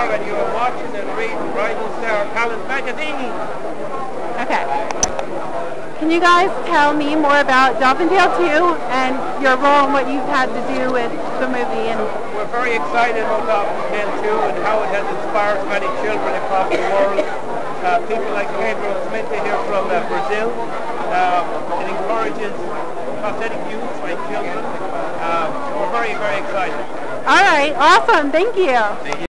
and you are watching and reading Rising Star Talent Magazine. Okay. Can you guys tell me more about Dolphin Tale 2 and your role and what you've had to do with the movie? And we're very excited about Dolphin Tale 2 and how it has inspired many children across the world. People like Carroll here from Brazil. It encourages prosthetic use by children. We're very, very excited. All right, awesome. Thank you. Thank you.